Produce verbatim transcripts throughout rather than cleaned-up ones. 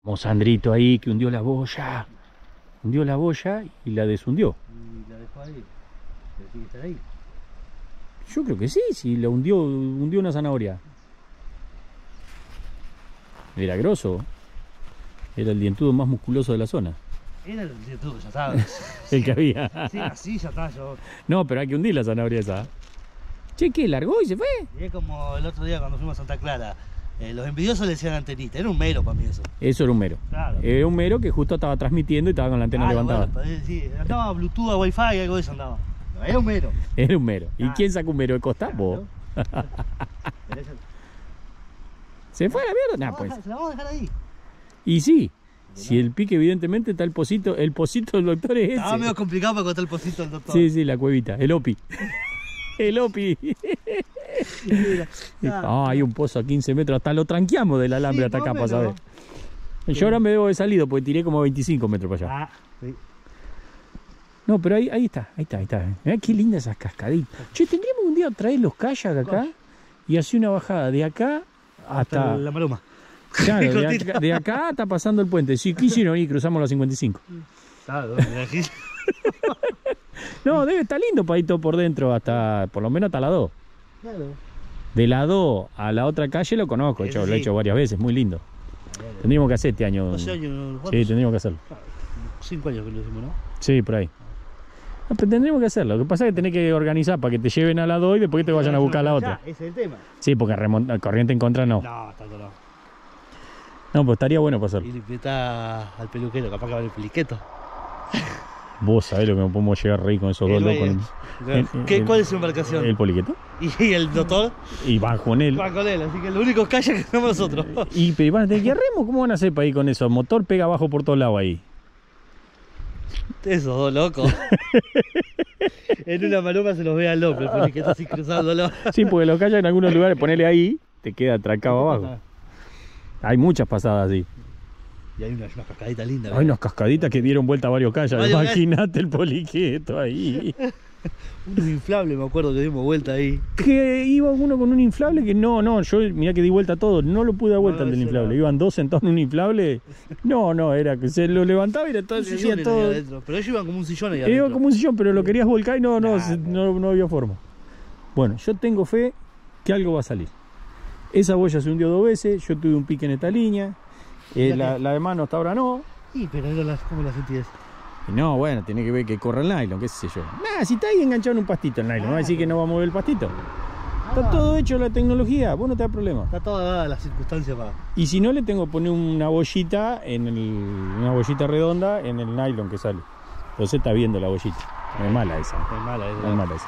Como Sandrito ahí que hundió la boya. Hundió la boya y la deshundió. Y la dejó ahí. Pero tiene que estar ahí. Yo creo que sí, sí, la hundió, hundió una zanahoria. Era grosso. Era el dientudo más musculoso de la zona. Era el de todo, ya sabes. El que había. Sí, así ya está yo. No, pero hay que hundir la zanahoria esa. Che, ¿qué? ¿Largó y se fue? Y es como el otro día cuando fuimos a Santa Clara. Eh, los envidiosos le decían antenita. Era un mero para mí eso. Eso era un mero. Claro. Era un mero que justo estaba transmitiendo y estaba con la antena Ah, levantada. bueno, pues, sí, andaba Bluetooth, Wi-Fi, algo de eso andaba. No, era un mero. Era un mero. ¿Y Ah. quién sacó un mero de costa? Vos. Claro. ¿Se fue a la mierda? Nah, pues. Se la vamos a dejar ahí. Y sí. Si el pique evidentemente está el pocito, el pocito del doctor es ese. Estaba medio complicado para contar el pocito del doctor. Sí, sí, la cuevita, el opi. El opi. Ah, hay un pozo a quince metros, hasta lo tranqueamos del alambre Sí, hasta más acá o para saber. menos. Yo ahora me debo de salido porque tiré como veinticinco metros para allá. Ah, sí. No, pero ahí, ahí está, ahí está, ahí está. Mirá qué lindas esas cascaditas. Che, tendríamos un día traer los kayak acá y hacer una bajada de acá hasta... la maloma. Claro, de acá, de acá hasta pasando el puente. Si quisieron y cruzamos la cincuenta y cinco. Claro, me dejé. No, debe estar lindo para ir todo por dentro hasta, por lo menos hasta la dos. Claro. De la dos a la otra calle lo conozco, yo Sí. lo he hecho varias veces, muy lindo. Tendríamos que hacer este año. doce años. Sí, tendríamos que hacerlo. cinco años que lo hicimos, ¿no? Sí, por ahí. No, pero tendríamos que hacerlo. Lo que pasa es que tenés que organizar para que te lleven a la dos y después que te vayan a buscar a la otra. Ya, ese es el tema. Sí, porque remonta, corriente en contra no. No, tanto no. No, pues estaría bueno para hacerlo. Y le invita al peluquero, capaz que va el peliqueto. Vos sabés lo que nos podemos llegar a reír con esos dos El locos. baile. El- ¿Qué, el- ¿Cuál es su embarcación? El poliqueto. Y el doctor Y van con él. va con él, así que lo único que haya que somos nosotros. Y pero van a tener que ir a remo. ¿Cómo van a hacer para ir con eso? Motor pega abajo por todos lados ahí. Esos dos locos. En una maloma se los ve al hombre, el peliqueto así cruzándolo. Sí, porque los callan en algunos lugares, ponele ahí, te queda atracado abajo. Hay muchas pasadas así. Y hay una, una cascadita linda. Hay unas cascaditas que dieron vuelta a varios callas. Varios Imagínate el poliqueto ahí. Un inflable, me acuerdo que dimos vuelta ahí. Que iba uno con un inflable que no, no, yo mirá que di vuelta a todo, no lo pude dar vuelta No, al del ese inflable. era- Iban dos sentados en un inflable. No, no, era que se lo levantaba y era todo, se hacía todo. Adentro. Pero ellos iban como un sillón ahí Iba adentro. como un sillón, pero lo querías volcar y no, no, Nah, se- no. no, no había forma. Bueno, yo tengo fe que algo va a salir. Esa boya se hundió dos veces, yo tuve un pique en esta línea. Eh, Ya la, que- la de mano hasta ahora no. Sí, pero era las, ¿cómo la sentías? Y no, bueno, tiene que ver que corre el nylon, qué sé yo. Nah, si está ahí enganchado en un pastito el nylon, ¿no va a decir que no va a mover el pastito? Está todo hecho la tecnología, vos no te da problema. Está toda dada la circunstancia para... Y si no, le tengo que poner una bollita, en el, una bollita redonda en el nylon que sale. Entonces está viendo la bollita. No es mala esa. Es mala, es No es mala esa.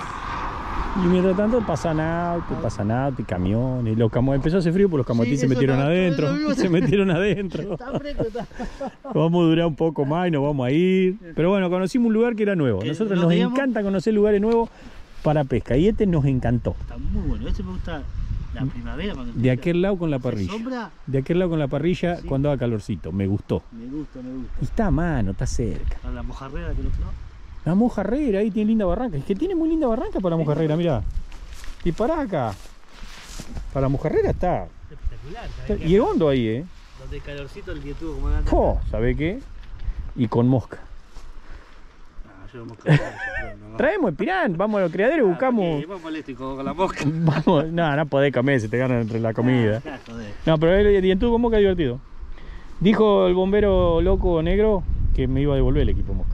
Y mientras tanto pasan autos, pasan autos y camiones. Los camo empezó a hacer frío porque los camotín Sí, se eso metieron está- adentro. lo mismo. Se metieron adentro. Está fresco, está... Vamos a durar un poco más y nos vamos a ir. Pero bueno, conocimos un lugar que era nuevo. Que Nosotros lo nos teníamos- encanta conocer lugares nuevos para pesca. Y este nos encantó. Está muy bueno. Este me gusta la primavera cuando... De aquel lado con la parrilla. sombra, De aquel lado con la parrilla Sí. cuando haga calorcito. Me gustó. me gusta, me gusta. Y está a mano, está cerca. A la mojarrera que lo otro. La mojarrera ahí tiene linda barranca. Es que tiene muy linda barranca para la mojarrera, mirá. Y para acá. Para la mojarrera está. Espectacular. está- ¿sabes qué? Y es hondo ahí, eh. Donde el calorcito el que tuvo como antes. Oh, ¿sabe qué? Y con mosca. Ah, yo no mosca, no, no. Traemos el pirán, vamos a los criaderos y buscamos. Ah, vamos molesto con la mosca. Vamos, no, no podés comer, se te ganan entre la comida. Ah, joder. No, pero el dientudo con mosca es divertido. Dijo el bombero loco negro que me iba a devolver el equipo mosca.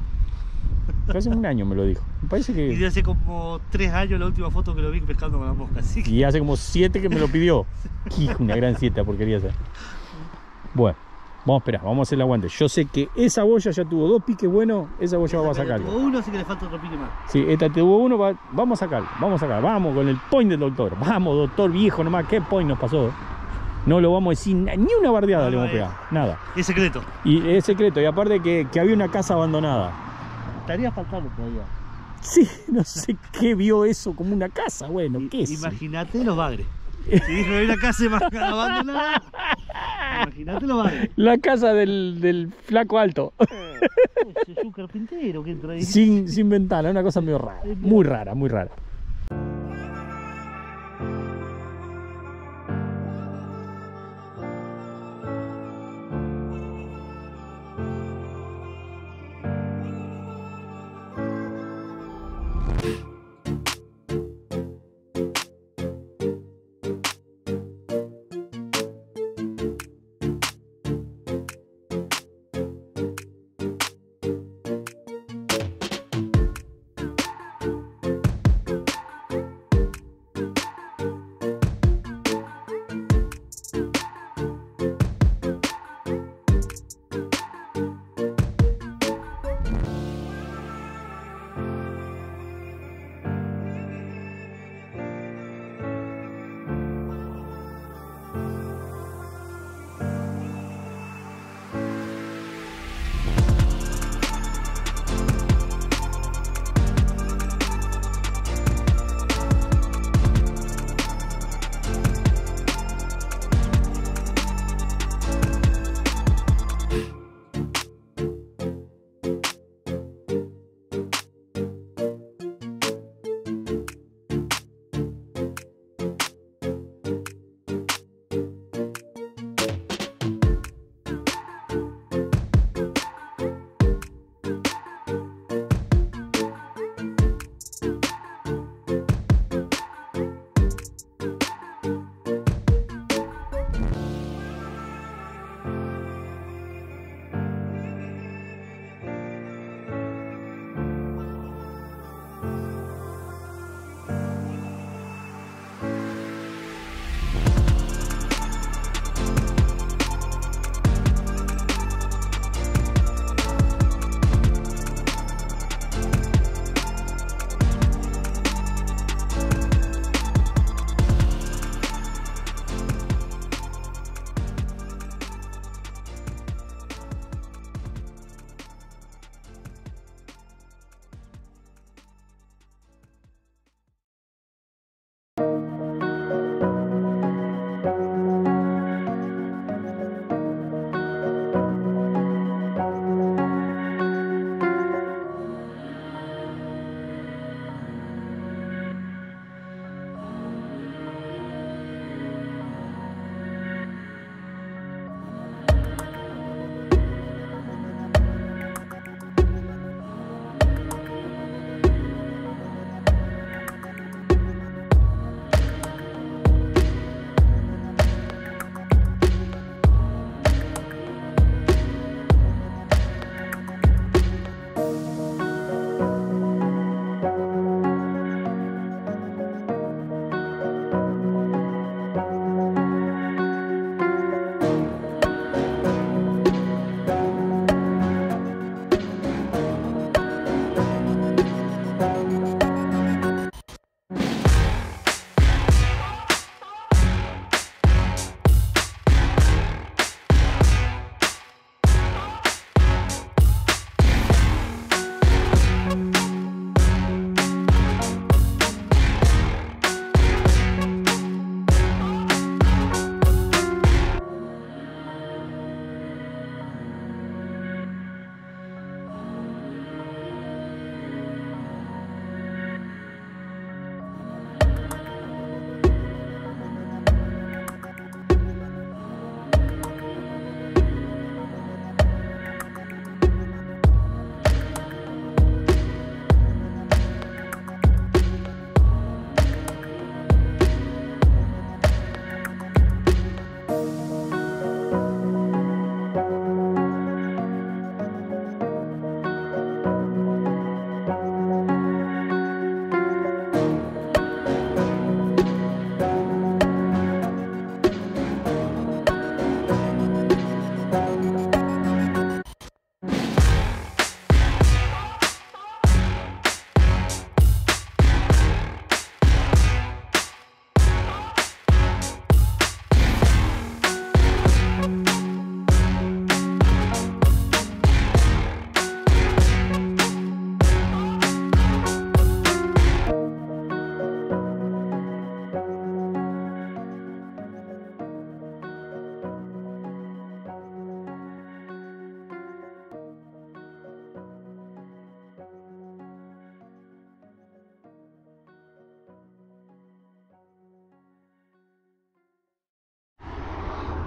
Hace un año me lo dijo. Me parece Y que. de hace como tres años la última foto que lo vi pescando con la mosca. Así que... Y hace como siete que me lo pidió. Hijo, una gran siete porquería esa. Bueno, vamos a esperar, vamos a hacer el aguante. Yo sé que esa boya ya tuvo dos piques buenos, esa boya va a sacarlo. Tuvo uno, así que le falta otro pique más. Sí, esta tuvo uno, va- vamos a sacarlo, vamos a sacarlo. Vamos con el point del doctor. Vamos, doctor viejo nomás, ¿qué point nos pasó? No lo vamos a decir, ni una bardeada No, le no vamos a es. pegar, nada. Es secreto. Y es secreto, y aparte que, que había una casa abandonada. Estaría faltando todavía. Sí, no sé qué vio eso como una casa, bueno, ¿qué es? Imagínate los bagres. Si dijo que hay una casa más abandonada. Imagínate los bagres. La casa del, del flaco alto, Ese es un carpintero que entra ahí. sin, sin ventana, una cosa medio rara, muy rara, muy rara.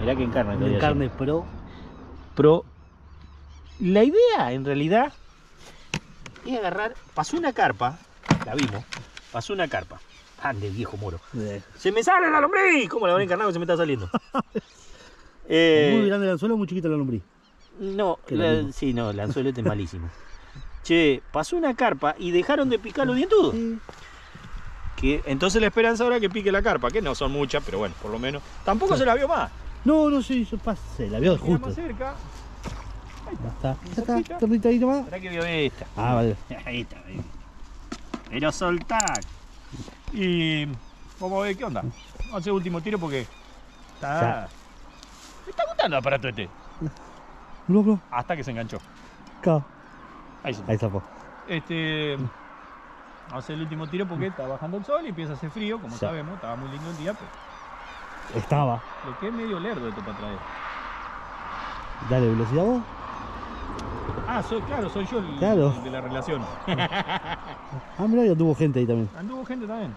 Mirá que encarne todavía. Carne pro. Pro. La idea, en realidad, es agarrar. Pasó una carpa, la vimos. Pasó una carpa. Ande, viejo moro. Eh. ¡Se me sale la lombriz! ¿Cómo la habrá encarnado que se me está saliendo? eh, Muy grande el anzuelo, muy chiquito la lombriz. No, Que la, lo sí, no, el anzuelo es malísimo. Che, pasó una carpa y dejaron de picar los dientudos. Sí. Que, entonces la esperanza ahora es que pique la carpa, que no son muchas, pero bueno, por lo menos. Tampoco Sí. se la vio más. No, no sé, yo pasé, la veo Queda justo. más cerca. Ahí Ya está. está. Ya está, tornita ahí nomás. Esperá que vio esta. Ah, vale. Ahí está, ahí. Pero soltar. Y vamos a ver qué onda. Vamos a hacer último tiro porque está. Ya. Me está gustando el aparato este. No, no. Hasta que se enganchó. Acá. Ahí se Ahí zafó. Este. Vamos a hacer el último tiro porque está bajando el sol y empieza a hacer frío, como Sí. sabemos. Estaba muy lindo el día, pero Estaba. le quedé medio lerdo esto para traer. Dale velocidad vos. Ah, soy, claro, soy yo el, Claro. el de la relación. Ah, mirá, ya tuvo gente ahí también. Anduvo gente también.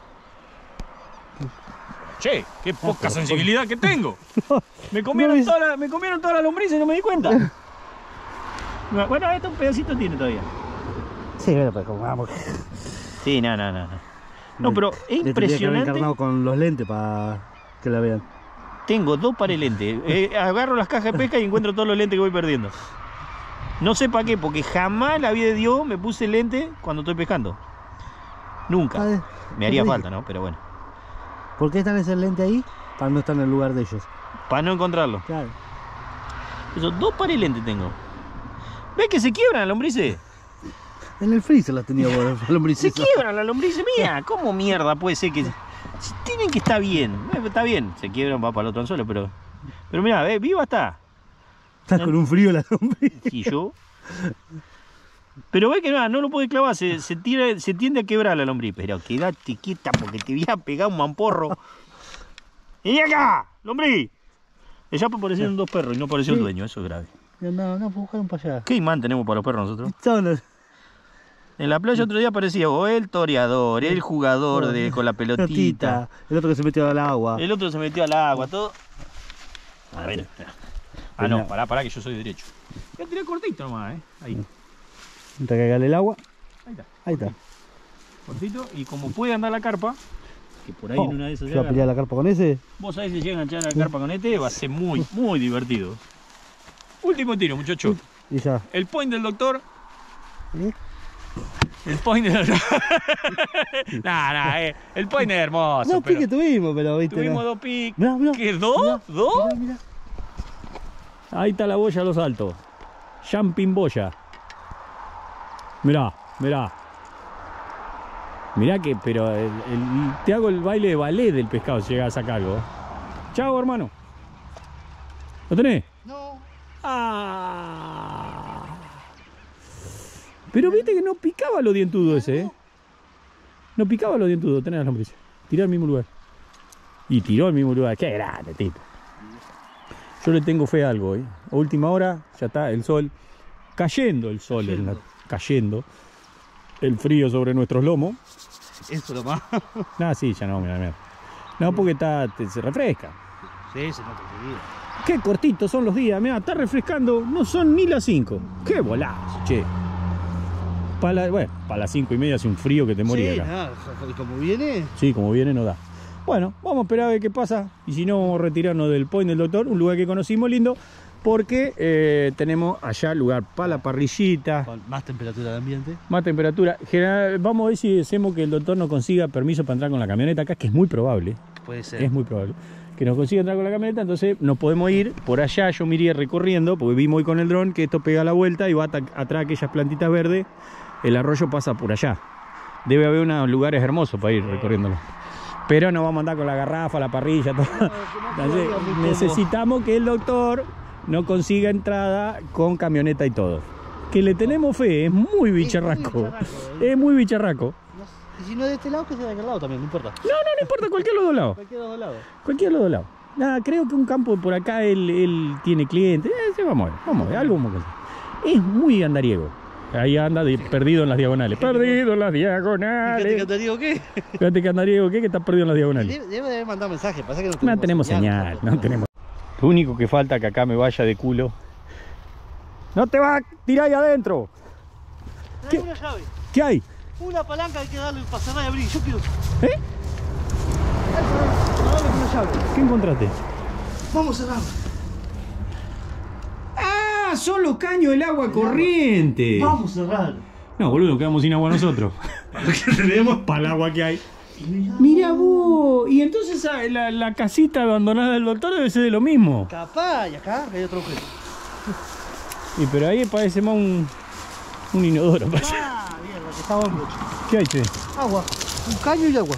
Che, qué poca pero- sensibilidad que tengo. Me comieron, No, toda la, me comieron toda la lombriz y no me di cuenta. Bueno, esto un pedacito tiene todavía. Sí, bueno, pues como vamos. Sí, no, no, no. No, no pero es Le tendría que haber impresionante. encarnado con los lentes para que la vean. Tengo dos pares de lentes. Eh, agarro las cajas de pesca y encuentro todos los lentes que voy perdiendo. No sé para qué, porque jamás la vida de Dios me puse lente cuando estoy pescando. Nunca. Ah, Me haría ¿por qué? falta, ¿no? Pero bueno. ¿Por qué están ese lente ahí? Para no estar en el lugar de ellos. Para no encontrarlo. Claro. Esos dos pares de lentes tengo. ¿Ves que se quiebran las lombrices? En el freezer las tenía vos, las Se lombrices. quiebran las lombrices mía. ¿Cómo mierda puede ser que.? Si tienen que estar bien. Eh, Está bien. Se quiebran, va para el otro anzuelo, pero. Pero mira, ¿ves? Viva está. Estás con un frío la lombriz. Y yo. Pero ve que no, no lo puede clavar, se, se, tira, se tiende a quebrar la lombriz. Pero quédate quieta porque te voy a pegar un mamporro. ¡Y acá! ¡Lombriz! Ya aparecieron dos perros y no apareció el Sí. dueño, eso es grave. No, no, buscaron para allá. ¿Qué imán tenemos para los perros nosotros? Estaban los- En la playa otro día aparecía o el toreador, el jugador de, con la pelotita. El otro que se metió al agua. El otro se metió al agua, todo. A ver. Ah, no, pará, pará, que yo soy derecho. Voy a tirar cortito nomás, ¿eh? Ahí. Te cagarle el agua. Ahí está. Ahí está. Cortito. Y como puede andar la carpa, que por ahí Oh, en una de esas ¿se se va a pelear agarra. la carpa con ese? Vos sabés si llega a enganchar la carpa con este, va a ser muy, muy divertido. Último tiro, muchacho. Y ya. El point del doctor. ¿Eh? El point del doctor. nah, nah, eh. El point es hermoso. No, pero pique tuvimos, pero viste. tuvimos no. dos piques. Mirá, mirá. ¿Qué? ¿Dos? Mirá, ¿Dos? Mirá, mirá. Ahí está la boya a los altos. Jumping boya. Mirá, mirá. Mirá que, pero el- el- te hago el baile de ballet del pescado si llegas a sacar algo. Chao, hermano. ¿Lo tenés? No. Ah. Pero viste que no picaba lo dientudo ese, ¿eh? No picaba lo dientudo, tenés las lombrices. Tiró al mismo lugar. Y tiró al mismo lugar. Qué grande, tipo. Yo le tengo fe a algo, ¿eh? A última hora, ya está el sol. Cayendo el sol, en la- cayendo. El frío sobre nuestros lomos. Eso lo más. Ah, sí, ya no, mira, mira. No, porque está, te- se refresca. Sí, se nota enseguida. Qué cortitos son los días, mira, está refrescando, no son ni las cinco. Qué bolazo, che. Para la, bueno, para las cinco y media hace un frío que te moría Sí, acá. nada, como viene. Sí, como viene no da. Bueno, vamos a esperar a ver qué pasa. Y si no, vamos a retirarnos del point del doctor, un lugar que conocimos lindo. Porque eh, tenemos allá lugar para la parrillita, Con más temperatura de ambiente. más temperatura. General, vamos a ver si hacemos que el doctor nos consiga permiso para entrar con la camioneta acá, que es muy probable. Puede ser. Es muy probable que nos consiga entrar con la camioneta, entonces nos podemos ir por allá. Yo me iría recorriendo, porque vimos hoy con el dron que esto pega la vuelta y va ata- atrás de aquellas plantitas verdes. El arroyo pasa por allá. Debe haber unos lugares hermosos para ir recorriéndolo. Pero no vamos a andar con la garrafa, la parrilla, todo. Entonces, necesitamos que el doctor nos consiga entrada con camioneta y todo. Que le tenemos fe, es muy bicharraco. bicharraco, ¿eh? Es muy bicharraco. Y si no es de este lado, que sea de aquel lado también, no importa. No, no, no importa, cualquier lado lado. Cualquier dos lados. Cualquier lado lado. Nada, creo que un campo por acá él, él tiene clientes. Eh, sí, vamos a ver, vamos a ver, algo vamos a hacer. Es muy andariego. Ahí anda de- perdido en las diagonales. Perdido en las Fíjate que diagonales. te digo qué. Fíjate que andariego, ¿qué? Que está perdido en las diagonales. Debe, debe de haber mandado mensaje, pasa que no No tenemos señal, nosotros. no tenemos. Lo único que falta es que acá me vaya de culo. ¡No te vas a tirar ahí adentro! ¿Qué? Una llave. ¿Qué hay? Una palanca hay que darle para cerrar y abrir. Yo quiero. ¿Eh? Cerrarlo con una llave. ¿Qué encontraste? Vamos a cerrarlo. ¡Ah! Son los caños del agua corriente. Vamos a cerrarlo. No, boludo, quedamos sin agua nosotros. ¿Qué tenemos? Para el agua que hay. Mira vos. Y entonces la, la casita abandonada del doctor debe ser de lo mismo. Capaz, y acá hay otro objeto. Y pero ahí parece más un, un inodoro. Parece. Ah, mierda, que estaba mucho. ¿Qué hay, che? Agua. Un caño y agua.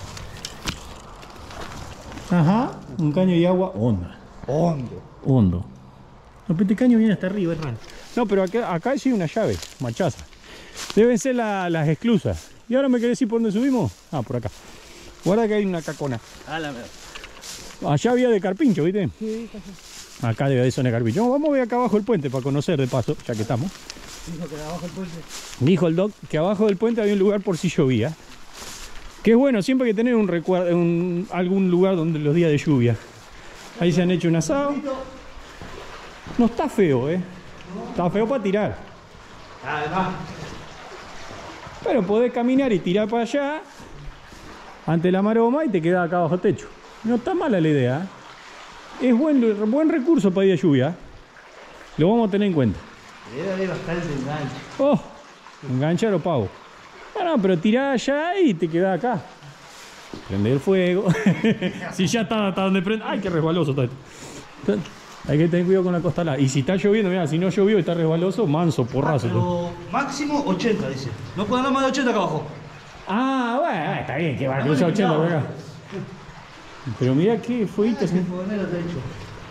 Ajá. Un caño y agua hondo. Hondo. Hondo. No, pero este caño viene hasta arriba, es raro. No, pero acá, acá sí hay una llave, machaza. Deben ser la, las esclusas. ¿Y ahora me querés decir por dónde subimos? Ah, por acá. Guarda que hay una cacona. Ah, la verdad. Allá había de carpincho, ¿viste? Sí, casi. Acá debe de zona de carpincho. Vamos a ver acá abajo el puente para conocer de paso, ya que estamos. Dijo que abajo el puente. Dijo el doc que abajo del puente había un lugar por si llovía. Que es bueno, siempre hay que tener un recuerdo, un, algún lugar donde los días de lluvia. Ahí se han hecho un asado. No está feo, ¿eh? Está feo para tirar. Además. Pero podés caminar y tirar para allá ante la maroma y te quedás acá bajo techo. No está mala la idea, ¿eh? Es buen, buen recurso para día de lluvia. Lo vamos a tener en cuenta. Debe haber bastante enganche. Oh, enganchar o pago. No, no, pero tirá allá y te quedás acá. Prender el fuego. Si ya está hasta donde prende. Ay, qué resbaloso está esto. Hay que tener cuidado con la costa alada. Y si está lloviendo, mira, si no llovió y está resbaloso, manso, porrazo. Ah, pero máximo ochenta, dice. No puede andar más de ochenta acá abajo. Ah, bueno, está bien, que va a cruzar ochenta por acá. Pero mira qué fueguito. Ese fogonero te ha hecho.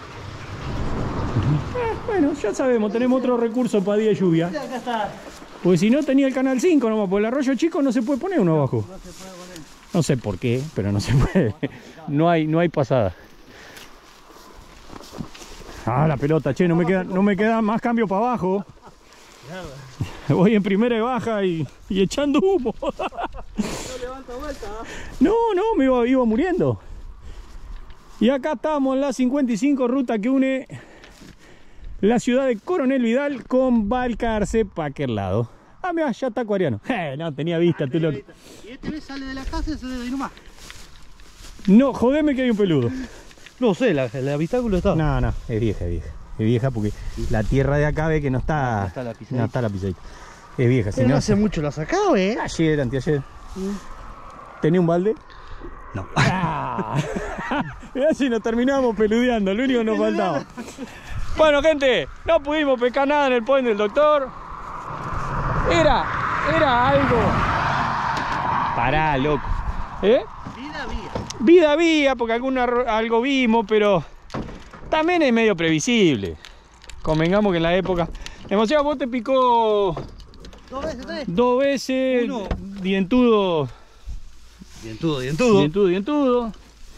Eh, bueno, ya sabemos, tenemos otro recurso para día de lluvia. Mira, acá está. Pues si no tenía el canal cinco nomás, por el arroyo chico no se puede poner uno abajo. No se puede poner. No sé por qué, pero no se puede. No hay, no hay pasada. Ah, la pelota, che, no me queda, no me queda más cambio para abajo. Voy en primera y baja y, y echando humo. No levanta vuelta, ¿eh? No, no, me iba, iba muriendo. Y acá estamos en la cincuenta y cinco, ruta que une la ciudad de Coronel Vidal con Balcarce para aquel lado. Ah, mira, ya está Acuariano. Eh, no, tenía vista, tú lo... Y este vez sale de la casa y sale de ahí nomás. No, jodeme que hay un peludo. No sé, la, el habitáculo está. No, no, es vieja, es vieja. Es vieja porque la tierra de acá ve que no está, No está la pisadita. no está la pisadita. Es vieja. Pero Si no no, hace mucho la sacado, ¿eh? ayer, anteayer. ¿Tenía un balde? No. Ah. Mirá si nos terminamos peludeando, lo único que nos faltaba. Bueno, gente, no pudimos pescar nada en el puente del doctor. Era, era algo. Pará, loco. ¿Eh? Vida vía. Vida vía, porque alguna, algo vimos, pero también es medio previsible. Convengamos que en la época... Demasiado, vos te picó Dos veces, tres. dos veces, Uno. dientudo, Dientudo, dientudo. dientudo, dientudo.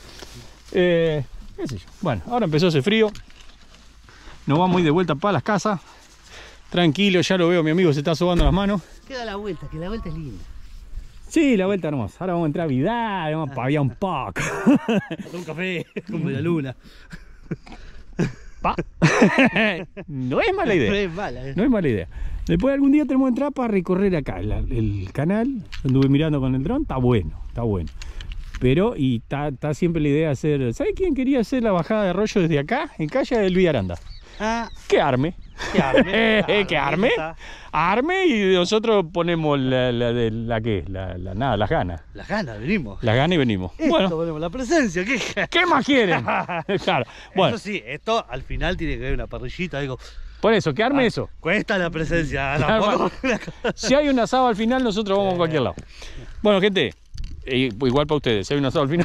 Eh, qué sé yo. Bueno, ahora empezó ese frío. Nos vamos a ir de vuelta para las casas. Tranquilo, ya lo veo, mi amigo se está sobando las manos. Queda la vuelta, que la vuelta es linda. Sí, la vuelta hermosa. Ahora vamos a entrar a Vidal, vamos a paviar un poco. Un café con media luna. Pa. No es mala idea. No es mala, eh. No es mala idea. Después algún día tenemos que entrar para recorrer acá el, el canal. Anduve mirando con el dron, está bueno, está bueno. Pero, y está, está siempre la idea de hacer... ¿Sabe quién quería hacer la bajada de arroyo desde acá? En calle del Villaranda. Ah, Que arme. que arme. Que arme. Arme y nosotros ponemos la, la, de, la que, la, la nada, las ganas. Las ganas, venimos. Las ganas y venimos. Esto Bueno, ponemos la presencia, ¿qué? ¿qué más quieren? Claro. Bueno, Eso sí, esto al final tiene que haber una parrillita, digo. por eso, que arme Ah, eso. Cuesta la presencia, Claro, tampoco. Si hay un asado al final, nosotros vamos a cualquier lado. Bueno, gente, eh, igual para ustedes, si hay un asado al final.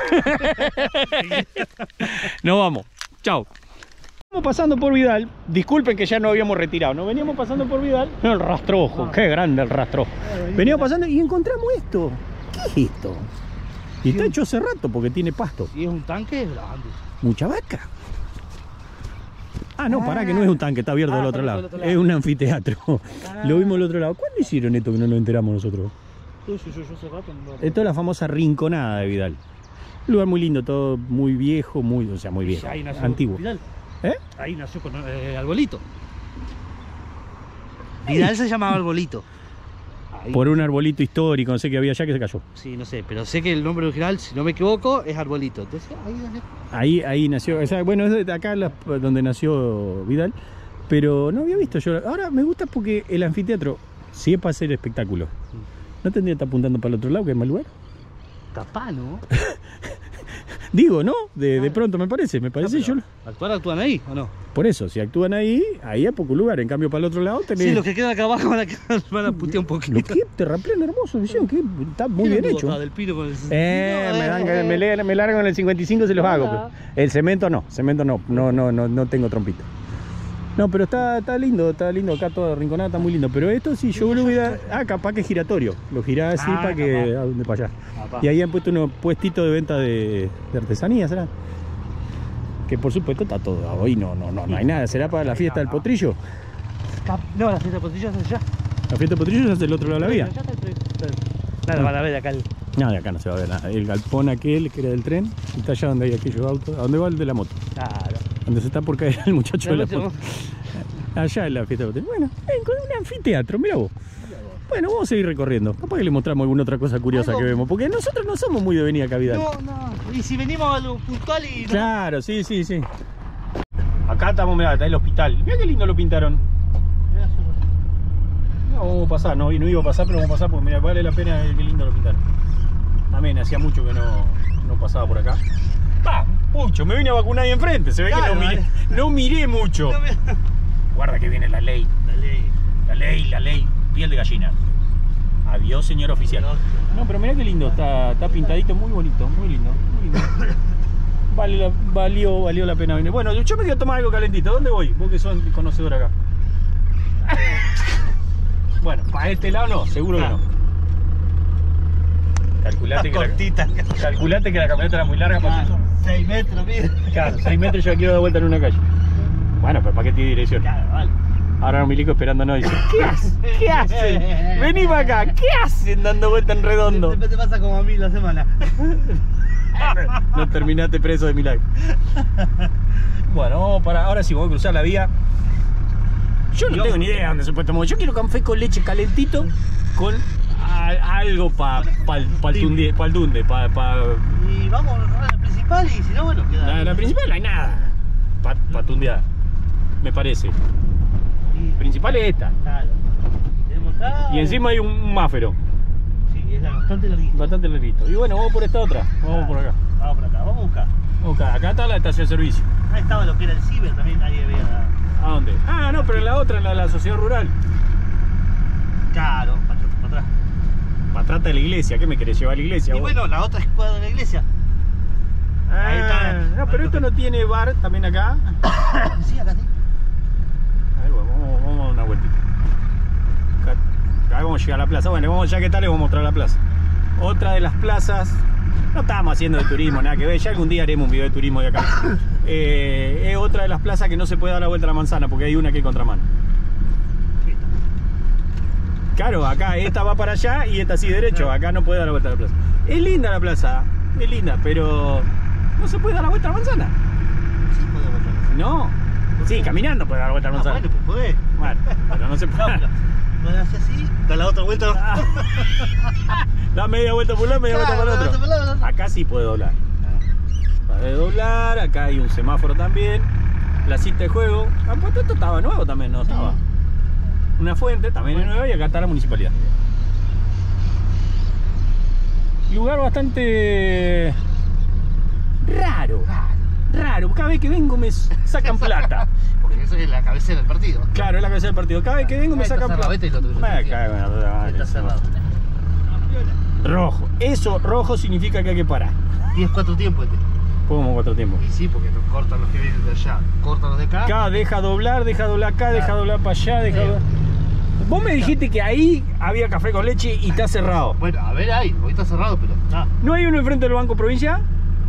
Nos vamos. Chao. Estamos pasando por Vidal. Disculpen que ya no habíamos retirado. Nos veníamos pasando por Vidal. El rastrojo, qué grande el rastrojo. Veníamos pasando y encontramos esto. ¿Qué es esto? Y está hecho hace rato porque tiene pasto. Y es un tanque grande. Mucha vaca. Ah, no, pará, que no es un tanque, está abierto Ah, del otro está lado. abierto del otro Es lado. un anfiteatro. Ah. Lo vimos del otro lado. ¿Cuándo hicieron esto que no nos enteramos nosotros? Sí, sí, yo, yo hace rato no lo- Esto es la famosa rinconada de Vidal. Un lugar muy lindo, todo muy viejo, muy, o sea, muy viejo, Ya ahí nació antiguo. Vidal. ¿Eh? Ahí nació con eh, Arbolito. Vidal se llamaba Arbolito. Ahí. Por un arbolito histórico, no sé qué había allá que se cayó. Sí, no sé, pero sé que el nombre original, si no me equivoco, es Arbolito. Entonces, ahí nació. Ahí, ahí nació, o sea, bueno, es de acá la- donde nació Vidal, pero no había visto yo. Ahora me gusta porque el anfiteatro, si es para hacer espectáculo, ¿no tendría que estar apuntando para el otro lado, que es mal lugar? Capaz, ¿no? Digo, ¿no? De, de pronto me parece, me parece Ah, yo. pero ¿Actuar actúan ahí o no? Por eso, si actúan ahí, ahí hay poco lugar. En cambio, para el otro lado tenés... Sí, los que quedan acá abajo van a, quedar- van a putear un poquito. Lo que terraplén hermoso, visión, que está muy Mira bien tu hecho. botada del pino con el... Eh, me, dan, ganas- me, le- me largo en el cincuenta y cinco y se los hago. Hola. Pero el cemento no, cemento no, no, no, no, no tengo trompita. No, pero está, está lindo, está lindo acá toda rinconada, está muy lindo. Pero esto sí, yo lo hubiera. Ah, capaz que es giratorio. Lo girás así Ah, para que. capaz. ¿A dónde para allá? Capaz. Y ahí han puesto unos puestitos de venta de, de artesanía, ¿será? Que por supuesto está todo. Hoy no, no, no, no hay nada. ¿Será para la fiesta del potrillo? Cap- No, la fiesta de potrillos es allá. La fiesta del potrillo es del otro lado de la vía. Allá está el tren. Nada, van a ver acá el... No, de acá no se va a ver nada. El galpón aquel que era del tren está allá donde hay aquellos autos. ¿A dónde va el de la moto? Claro. Donde se está por caer el muchacho de la Ya lo moto. Allá en la fiesta de potrillo. Bueno, ven, con un anfiteatro, mira vos. Bueno, vamos a seguir recorriendo. Capaz que le mostramos alguna otra cosa curiosa Algo- que vemos. Porque nosotros no somos muy de venir a Cavidal. No, no. Y si venimos a lo puntual y... no- Claro, sí, sí, sí. Acá estamos, mirá, está el hospital. Mirá qué lindo lo pintaron. No, vamos a pasar, no, no iba a pasar, pero vamos a pasar porque mira, vale la pena, qué lindo lo pintaron. También hacía mucho que no, no pasaba por acá. ¡Pah! Mucho, me vine a vacunar ahí enfrente. Se ve Claro, que no miré, vale. no miré mucho. No me- Guarda que viene la ley. La ley. La ley, la ley. Piel de gallina. Adiós, señor oficial. No, pero mirá qué lindo, está, está pintadito, muy bonito, muy lindo, muy lindo. Vale la- valió, valió la pena venir. Bueno, yo me quiero tomar algo calentito. ¿Dónde voy? Vos que sos conocedor acá. Bueno, para este lado no, seguro que no. Calculate que, Cortita. la, calculate que la camioneta era muy larga para eso. seis metros, mira. Claro, seis metros yo la quiero dar vuelta en una calle. Bueno, pero ¿para qué tiene dirección? Claro, vale. Ahora un milico esperándonos dice, ¿qué hacen? ¿Qué hacen? Vení para acá, ¿qué hacen dando vuelta en redondo? Siempre te pasa como a mí la semana. No terminaste preso de milagro. Bueno, vamos para. Ahora sí, vamos a cruzar la vía. Yo no Yo- tengo ni idea de dónde se puede tomar. Yo quiero café con leche calentito con a- algo para pa, pa el tunde, pa el dunde, para pa, Y vamos a la principal y si no, bueno, queda. la, la principal no hay nada. Para pa tundear, me parece. Y- Principal es esta. Claro. Tenemos acá. Y encima hay un máfero, Sí, es bastante larguito. bastante larguito. Y bueno, vamos por esta otra. Vamos por acá. Vamos por acá, vamos a buscar. Vamos acá. Acá está la estación de servicio. Ahí estaba lo que era el ciber, también nadie veía. ¿A dónde? Ah, no, pero en la otra, en la de la sociedad rural. Claro, para atrás, para atrás. Para atrás de la iglesia, ¿qué me querés llevar a la iglesia? Y vos? bueno, la otra escuadra de la iglesia. Ah, ahí está. No, pero esto no tiene bar también acá. Sí, acá sí. Ahí va, vamos, vamos a dar una vueltita. Acá, acá vamos a llegar a la plaza. Bueno, vamos ya que tal, les vamos a mostrar la plaza. Otra de las plazas. No estábamos haciendo de turismo, nada que ver. Ya algún día haremos un video de turismo de acá. Eh, es otra de las plazas que no se puede dar la vuelta a la manzana porque hay una que hay contramano. Claro, acá esta va para allá y esta sí derecho. Acá no puede dar la vuelta a la plaza. Es linda la plaza, es linda, pero no se puede dar la vuelta a la manzana. Sí, podemos volver. No. Sí, caminando puede dar la vuelta a la Ah, manzana. bueno, pues podés. Bueno, pero no se No, puede. pero podés hacer así, da la otra vuelta. Da media vuelta por un lado, media Claro, vuelta por el media otro. vuelta por el otro. Acá sí puede doblar. Puede doblar, acá hay un semáforo también. Placita de juego. Ah, pues esto estaba nuevo también, ¿no? Estaba. Una fuente también es nueva y acá está la municipalidad. Lugar bastante raro. Raro. Cada vez que vengo me sacan plata. Porque eso es la cabecera del partido. Claro, es la cabeza del partido. Cada vez que vengo me Ahí está sacan cerrado, plata. este y lo otro que Me yo cago en la puta madre. Está cerrado. Rojo. Eso rojo significa que hay que parar. Y es cuatro tiempos este. Como cuatro tiempos. Y sí, porque nos cortan los que vienen de allá, cortan los de acá. Acá deja doblar, deja doblar acá, deja Claro. doblar para allá, deja Sí. doblar. Vos me dijiste que ahí había café con leche y está cerrado. Bueno, a ver ahí, hoy está cerrado, pero. Ah, ¿No hay uno enfrente del Banco Provincia?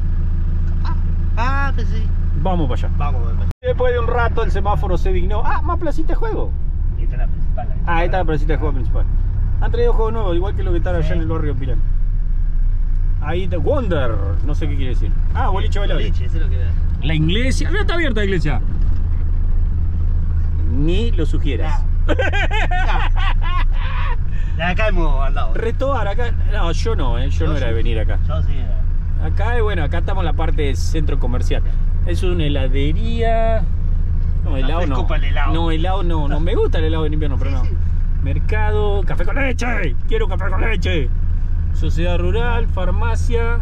ah pues sí. Vamos para allá. Vamos a ver. Después de un rato el semáforo se dignó. Ah, más placita de juego. Esta es la principal. Ah, ahí está la placita de juego principal. Han traído juegos nuevos, igual que lo que está allá Sí. en el barrio de Pirán. Ahí está Wonder, no sé qué quiere decir. Ah, boliche bailable. Boliche, ese es lo que. La iglesia. Mira, está abierta la iglesia. Ni lo sugieras. De acá hemos andado. Restobar, acá. No, yo no, eh. yo, yo no era sí. de venir acá. Yo sí era. Acá, bueno, acá estamos en la parte del centro comercial. Es una heladería. No, helado no. El helado. No, helado no. No me gusta el helado en invierno, pero sí, no. Sí. Mercado, café con leche. Quiero café con leche. Sociedad rural, farmacia.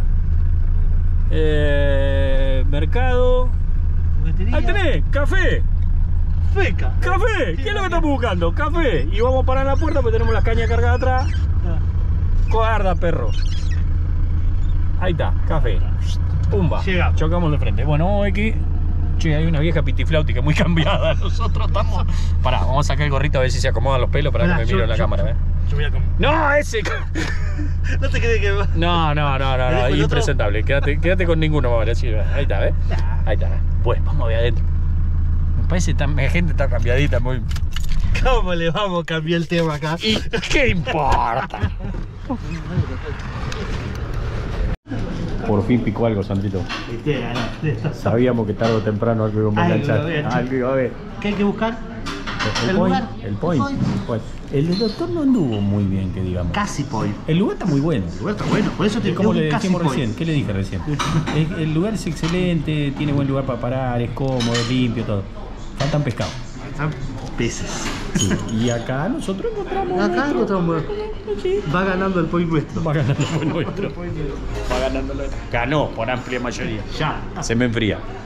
Eh, mercado. Juguetería. Ahí tenés, café. Feca. Café. ¿Qué es lo que estamos buscando? Café. Y vamos a parar en la puerta porque tenemos las cañas cargadas atrás. Guarda, perro. Ahí está, café. Pumba. Llegamos. Chocamos de frente. Bueno, vamos a ver que. Che, hay una vieja pitiflautica muy cambiada. Nosotros estamos. Pará, vamos a sacar el gorrito a ver si se acomodan los pelos para Pará, que me yo- mire en la yo- cámara, ¿eh? Yo voy a comer. No, ese. No te crees que. No, no, no, no, ¿Te no. dejo el Impresentable. Quédate, quédate con ninguno, mamá. Así, ahí está, ¿ves? Ahí está. Pues vamos a ver adentro. Me parece tan. La gente está cambiadita, muy. ¿Cómo le vamos a cambiar el tema acá? ¿Y qué importa? Por fin picó algo, Sandrito. Viste, ganaste. Sabíamos que tarde o temprano algo íbamos a Algo enganchar. iba a haber, Algo iba a haber. ¿Qué hay que buscar? El, ¿El point, lugar? el point, El el point. El del doctor no anduvo muy bien, que digamos. Casi point. El lugar está muy bueno. El lugar está bueno, por eso te Es como digo le casi dijimos point. recién. ¿Qué le dije recién? Es- el lugar es excelente, tiene buen lugar para parar, es cómodo, es limpio, todo. Faltan pescado. Están peces. Sí. Y acá nosotros encontramos. Acá nuestro- encontramos. Sí. Va ganando el point nuestro. Va ganando el nuestro. Va ganando el nuestro. Ganó por amplia mayoría. Ya. Se me enfría.